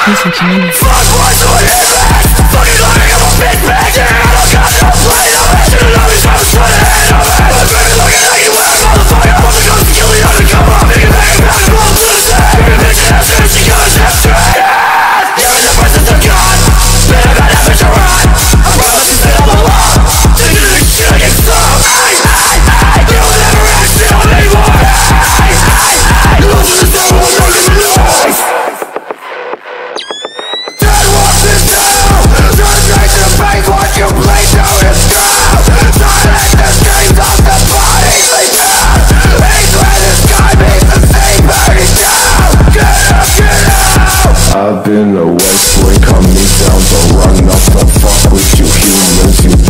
Listen to me. Fuck what's on his back. Fucking learning I'm a bitch back. Yeah, I don't got no play of it. Should've known he's trying to split the head of it. I'm baby looking at you when I'm motherfucker. I'm the ghost to kill the undercover. I'm making back and back and roll to the same. You're a bitch and after she goes after it. You're in the presence of God. Been a bad habit to run. I promise you that I'm alone. Take to this shit I get stuck. You'll never actually on me more. Lose to the devil, I'm not gonna lose. Dead walks is down. Don't take the pain, what you play to is gone. Silence the screams of the body sleep down. Egsmane is God makes the same burning down. Get out. I've been awake, boy, calm me down. Don't run off the fuck with you humans, you